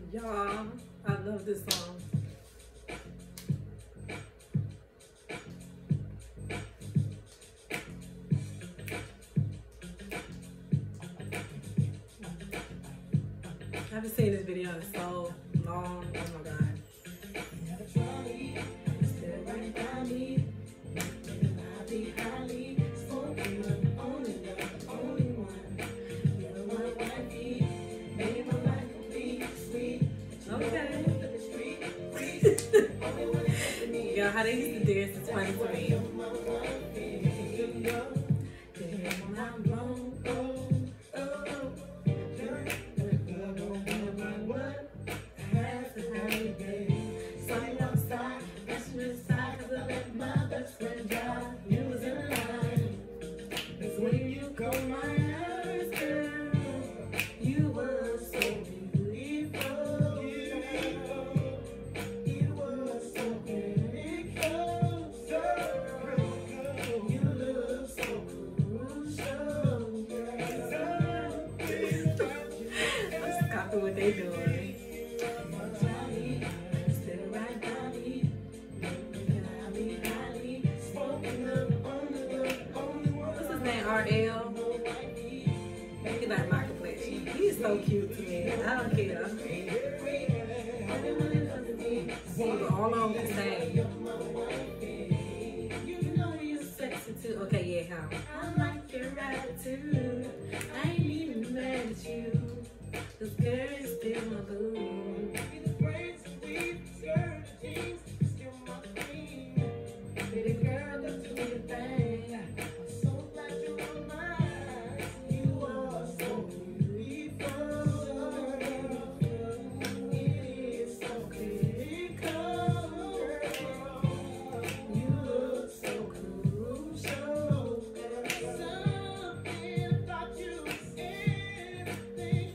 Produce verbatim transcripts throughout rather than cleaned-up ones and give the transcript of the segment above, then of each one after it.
Y'all, I love this song. I haven't seen this video in so long. Oh my God. Yo, how they used to dance is funny to me. What they doing. What's his name? R L? He like my complexion. He's so cute to me. I don't care. We're all on the same. Sexy too. Okay, yeah, how? I like your attitude. I ain't even mad at you. This girl is still my boo. The braids and weave, skirt, jeans, still my queen. Baby girl, don't do your thing. I'm so glad you're on mine. You are so beautiful. It is so critical. You look so crucial. Something about you is everything.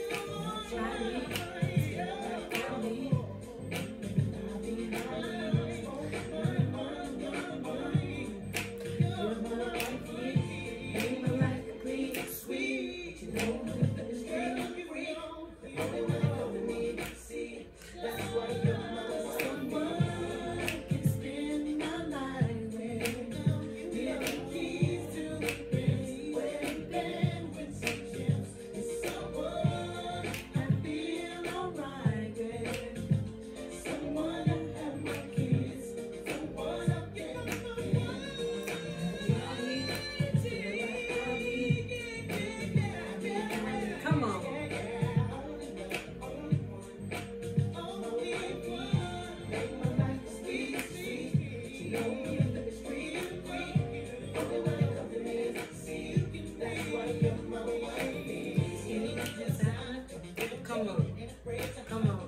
Come on. Come on.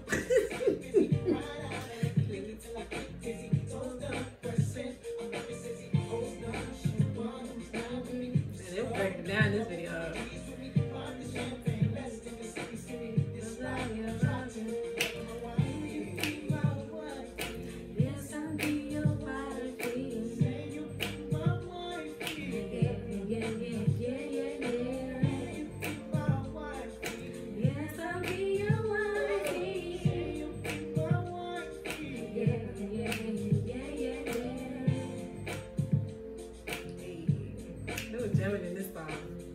They'll break it down in this video. Jamming in this song.